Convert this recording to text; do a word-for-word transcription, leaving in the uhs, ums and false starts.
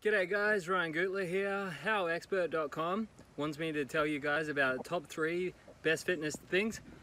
G'day guys, Ryan Guettler here. How Expert dot com wants me to tell you guys about top three best fitness things